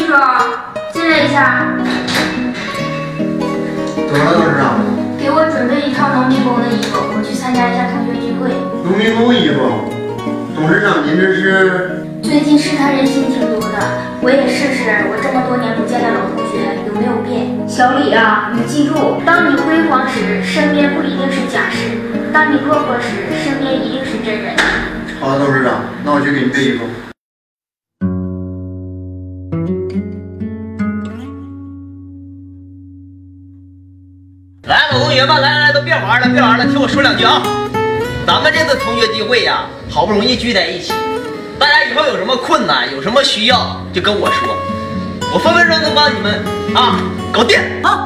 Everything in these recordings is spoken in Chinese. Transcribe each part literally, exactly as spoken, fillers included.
书，进来一下。 怎么了，董事长？ 给我准备一套农民工的衣服，我去参加一下同学聚会。 农民工衣服？董事长，您这是？ 最近试探人心挺多的，我也试试我这么多年不见的老同学有没有变。小李啊，你记住，当你辉煌时，身边不一定是假士；当你落魄时，身边一定是真人。 好的，董事长，那我去给您备衣服。 来，老同学们，来来来，都别玩了，别玩了，听我说两句啊！咱们这次同学聚会呀，好不容易聚在一起，大家以后有什么困难，有什么需要，就跟我说，我分分钟能帮你们啊搞定啊！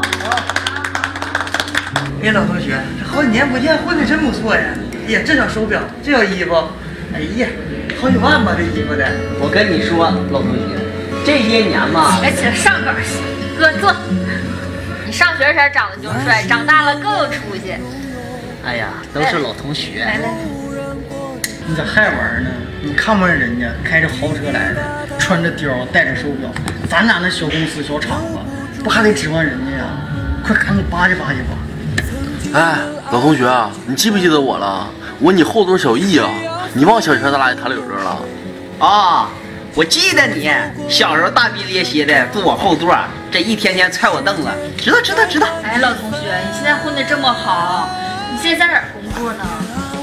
哎，老同学，这好几年不见，混得真不错呀！哎呀，这小手表，这小衣服，哎呀，好几万吧，这衣服的。 我跟你说，老同学，这些年嘛， 来起来上边去，哥坐。你上学时长得就帅，长大了更有出息。 哎呀，都是老同学。 来来， 你咋还玩呢？你看不上人家开着豪车来的，穿着貂，戴着手表，咱俩那小公司小厂子，不还得指望人家呀？快赶紧巴结巴结吧！ 哎，老同学啊，你记不记得我了？我你后座小易啊，你忘小学咱俩也谈了有歌了？ 啊，我记得你小时候大逼咧咧的坐我后座，这一天天踹我凳子，知道知道知道。 哎，老同学，你现在混得这么好，你现在在哪儿工作呢？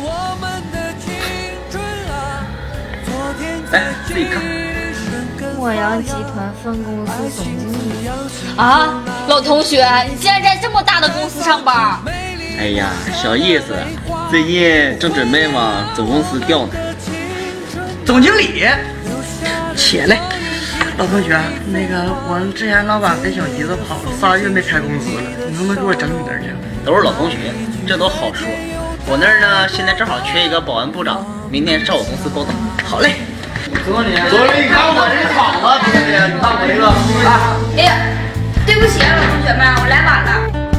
来，自己看。 墨阳集团分公司总经理啊，老同学，你竟然在这么大的公司上班？ 哎呀，小意思，最近正准备往总公司调呢。 总经理，起来，老同学，那个我们之前老板跟小姨子跑了，仨月没开公司了，你能不能给我整你那儿去？ 都是老同学，这都好说。我那儿呢，现在正好缺一个保安部长，明天上我公司报道。 好嘞。 总经理，总经理，你看我这厂子，总经理，你看我这个啊。 哎呀，对不起啊，老同学们，我来晚了。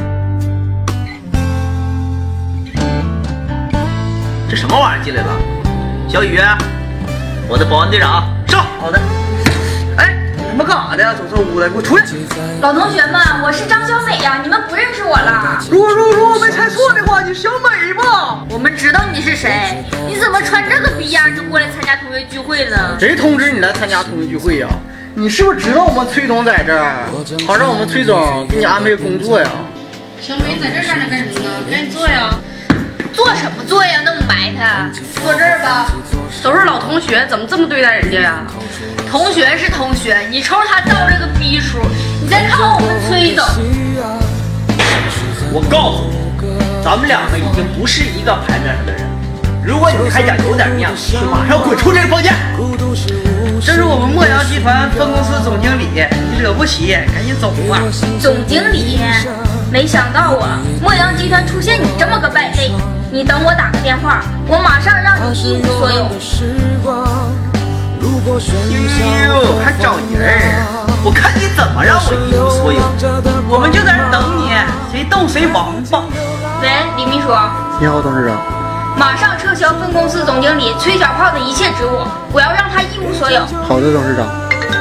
这什么玩意儿进来了？小雨，我的保安队长，上。 好的。哎，你们干啥的呀？走错屋了，给我出来！ 老同学们，我是张小美呀，你们不认识我了？ 如果如果如果我没猜错的话，你小美吧？ 我们知道你是谁，你怎么穿这个逼样就过来参加同学聚会呢？ 谁通知你来参加同学聚会呀？你是不是知道我们崔总在这儿，好让我们崔总给你安排工作呀？ 小美在这儿站着干什么呢？赶紧坐呀！坐什么坐呀？那么埋汰，坐这儿吧。 都是老同学，怎么这么对待人家呀？ 同学是同学，你瞅瞅他照这个逼数，你再看看我们崔总。 我告诉你，咱们两个已经不是一个牌面上的人。如果你还想有点面子，就马上滚出这个房间。 这是我们墨阳集团分公司总经理，你惹不起，赶紧走吧。 总经理，没想到啊，墨阳集团出现你这么个败类。你等我打个电话，我马上让你一无所有。 呦呦，还找人？我看你怎么让我一无所有。 我们就在这等你，谁动谁王八。 喂，李秘书。 你好，董事长。 马上撤销分公司总经理崔小炮的一切职务，我要让他一无所有。 好的，董事长。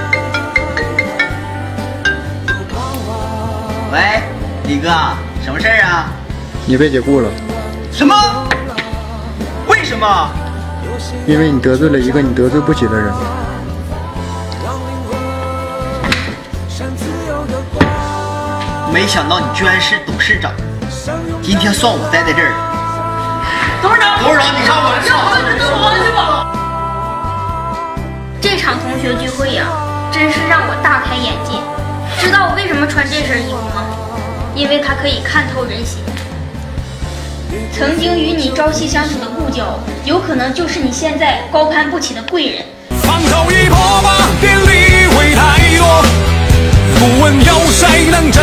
喂，李哥，什么事儿啊？ 你被解雇了。 什么？为什么？ 因为你得罪了一个你得罪不起的人。 没想到你居然是董事长，今天算我待在这儿了。 董事长， 董事长，你看我这场， 这场同学聚会呀、啊，真是让我大开眼界。知道我为什么穿这身衣服吗？因为它可以看透人心。曾经与你朝夕相处的故交，有可能就是你现在高攀不起的贵人。 放手一搏吧，别理会太多，不问有谁能